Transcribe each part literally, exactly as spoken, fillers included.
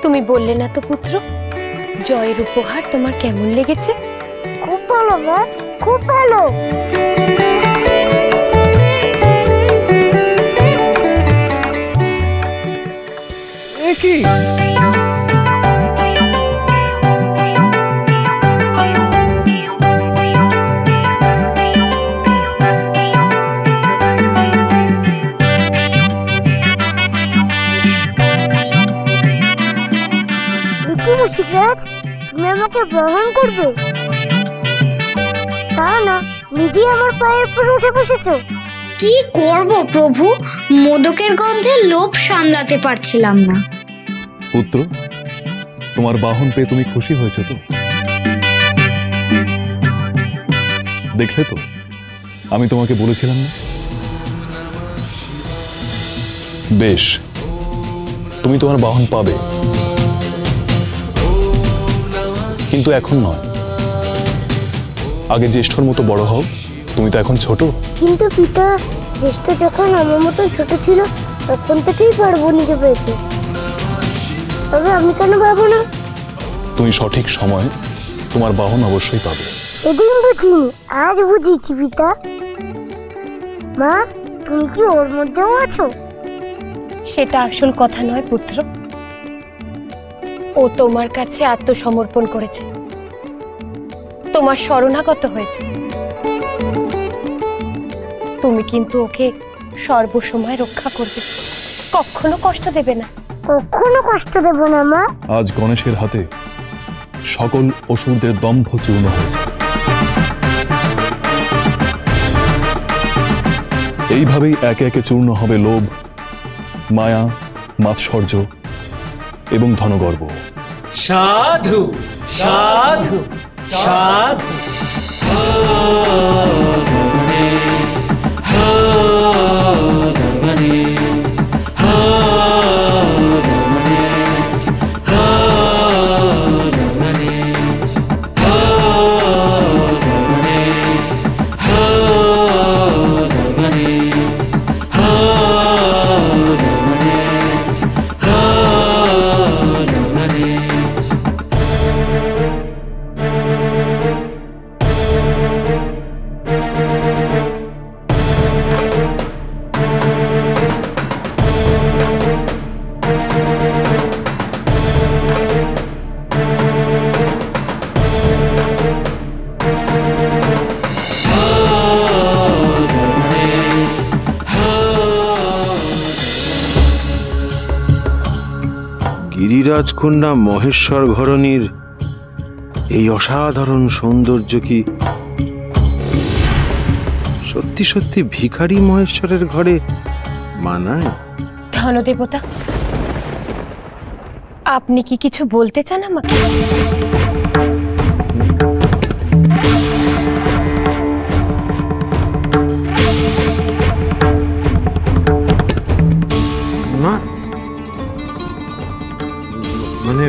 তুমি বললে না তো পুত্র, জয়ের উপহার তোমার কেমন লেগেছে? খুব ভালো মা, খুব ভালো। এ কি? মুশিকরাজ, তুমি আমাকে বরণ করবে? তা না, নিজেই আমার পায়ের উপর উঠে বসেছো। কি করব প্রভু, মোদকের গন্ধে লোভ সামলাতে পারছিলাম না। পুত্র, তোমার বাহন পেয়ে তুমি খুশি হয়েছো তো? দেখলে তো, আমি তোমাকে বলেছিলাম না? বেশ, তুমি তোমার বাহন পাবে, কিন্তু এখন নয়। আগে জ্যেষ্ঠর মতো বড় হও, তুমি তো এখন ছোট। কিন্তু পিতা, জ্যেষ্ঠ যখন আমার মতো ছোট ছিল তখন থেকেই পার্বণীকে পেয়েছে, তবে আমি কেন পাবো না? তুমি সঠিক সময় তোমার বাহন অবশ্যই পাবে। সেদিন বুঝিনি, আজ বুঝিয়েছি পিতা। মা, তুমি কি ওর মধ্যেও আছো? সেটা আসল কথা নয় পুত্র, ও তোমার কাছে আত্মসমর্পণ করেছে, তোমার শরণাগত হয়েছে। তুমি কিন্তু ওকে সর্বসময় রক্ষা করবে, কখনো কষ্ট দেবে না। কখনো কষ্ট দেব না মা। আজ গণেশের হাতে সকল অসুরদের দম্ভ চূর্ণ হয়েছে। এইভাবেই একে একে চূর্ণ হবে লোভ, মায়া, মাৎসর্য এবং ধনগর্ব। সাধু সাধু সাধু। গিরিরাজকন্যা মহেশ্বর ঘরণীর এই অসাধারণ সৌন্দর্য কি সত্যি সত্যি ভিখারি মহেশ্বরের ঘরে মানায়? ধনদেবতা, আপনি কি কিছু বলতে চান আমাকে? না, মানে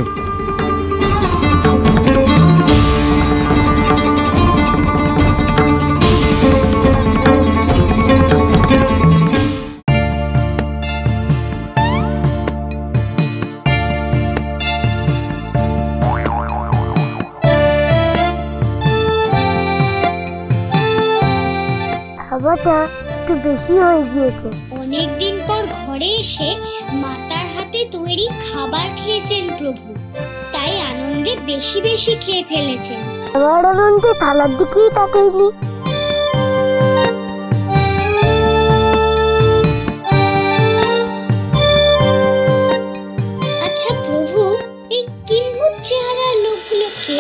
খাবারটা একটু বেশি হয়ে গিয়েছে। অনেকদিন পর ঘরে এসে মাতার হাতে তৈরি খাবার খেয়েছেন প্রভু, তাই আনন্দে বেশি বেশি খেয়ে ফেলেছেন। আমার আনন্দে থালার দিকেই তাকাইনি। আচ্ছা প্রভু, এই কিম্ভূত চেহারার লোকগুলো কে?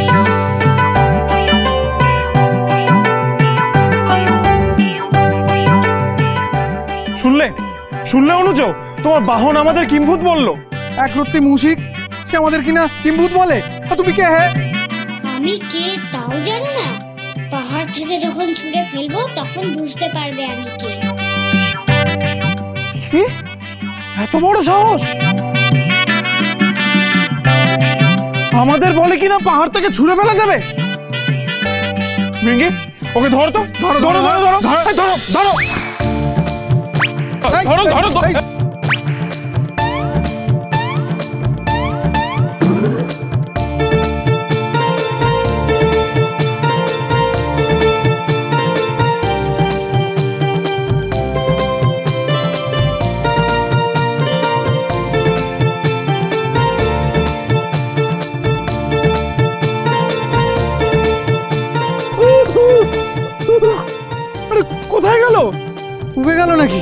শুনলে শুনলে অনুজ, তোমার বাহন আমাদের কিম্ভূত বললো। এক রত্তি মুশিক, সে আমাদের কিনা কিম্ভূত বলে। তুমি কে? হ্যাঁ, আমি কে তাও জানো না? পাহাড় থেকে যখন ছুঁড়ে ফেলবো তখন বুঝতে পারবে আমি কে। কি এত বড় সাহস! আমাদের বলে কিনা পাহাড় থেকে ছুঁড়ে ফেলা দেবে। ভৃঙ্গি, ওকে ধরো তো, ধরো ধরো ধরো ধরো ধরো ধরো ধরো ধরো ধরো। উবে গেল নাকি?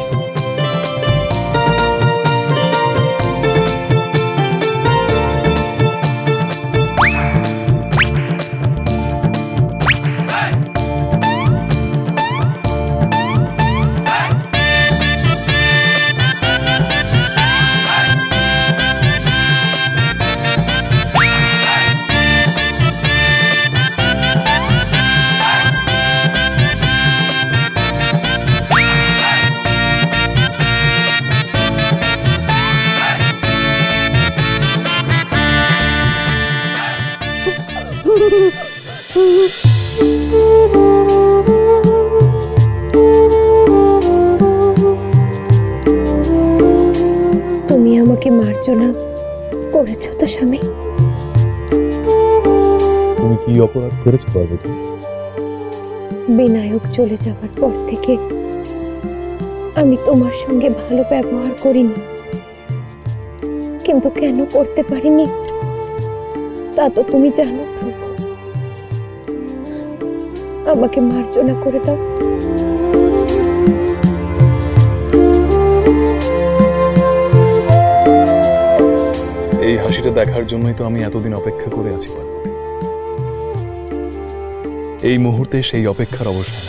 তুমি আমাকে মার্জনা করেছো তো স্বামী? তুমি কি অপরাধ করেছো পার্বতী? বিনায়ক চলে যাওয়ার পর থেকে আমি তোমার সঙ্গে ভালো ব্যবহার করিনি, কিন্তু কেন করতে পারিনি তা তো তুমি জানো প্রভু। আমাকে মার্জনা করে দাও। এই হাসিটা দেখার জন্যই তো আমি এতদিন অপেক্ষা করে আছি পার্বতী। এই মুহূর্তে সেই অপেক্ষার অবসান।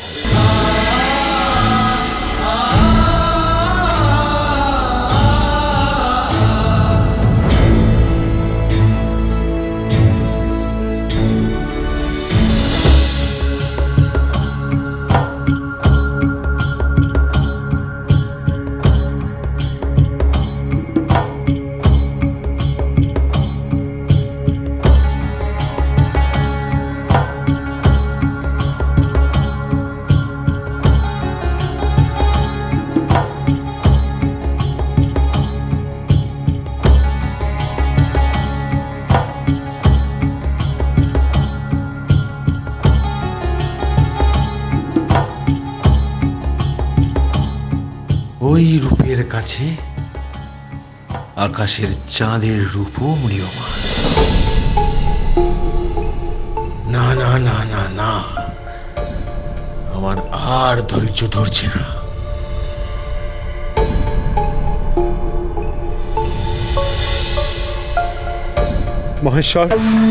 ওই রূপের কাছে আকাশের চাঁদের রূপও ম্রিয়মান। না না না না না, আমার আর ধৈর্য ধরছে না। মহেশ্বর,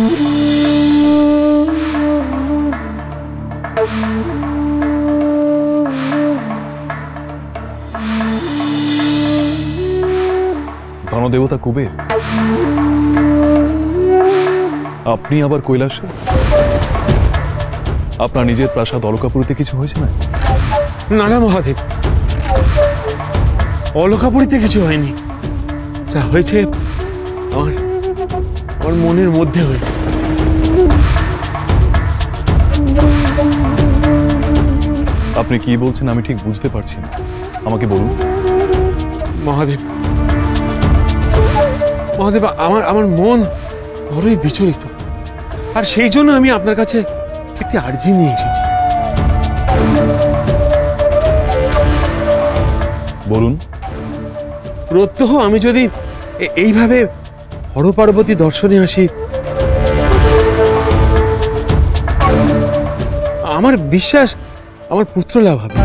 ধনদেবতা কুবের, আপনি আবার কৈলাসে? আপনার নিজের প্রাসাদ অলকাপুরীতে কিছু হয়েছে না? না না মহাদেব, অলকাপুরীতে কিছু হয়নি। যা হয়েছে আমার আমার মনের মধ্যে হয়েছে। আপনি কি বলছেন আমি ঠিক বুঝতে পারছি না, আমাকে বলুন। মহাদেব মহাদেব আমার আমার মন বড়ই বিচলিত, আর সেই জন্য আমি আপনার কাছে একটি আর্জি নিয়ে এসেছি। বলুন। প্রত্যহ আমি যদি এ- এইভাবে হরপার্বতী দর্শনে আসি, আমার বিশ্বাস আমার পুত্র লাভ হবে।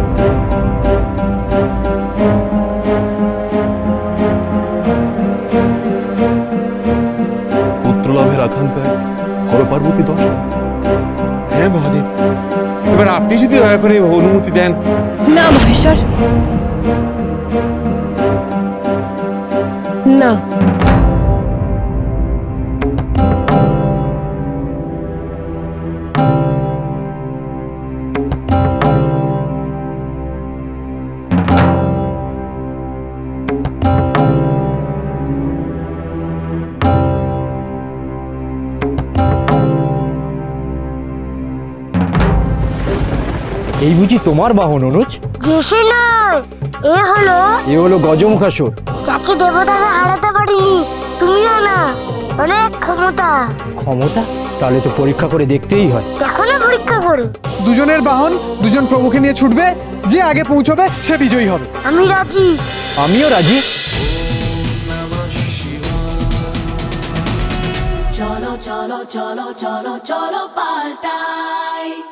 পুত্রলাভের আকাঙ্ক্ষায় হরপার্বতী দর্শন? হ্যাঁ মহাদেব, এবার আপনি যদি দয়া করে অনুমতি দেন। না মহেশ্বর, না। এই বুঝি তোমার বাহন অনুজ? যে সে নয়, এ হলো এ হলো গজমুখাসুর, যাকে দেবতারা হারাতে পারেনি। তুমিও না, অনেক ক্ষমতা। ক্ষমতা? তাহলে তো পরীক্ষা করে দেখতেই হয়। দেখো না পরীক্ষা করে। দুজনের বাহন দুজন প্রভুকে নিয়ে ছুটবে, যে আগে পৌঁছবে সে বিজয়ী হবে। আমি রাজি। আমিও রাজি। চলো চলো চলো চলো চলো পাল্টাই।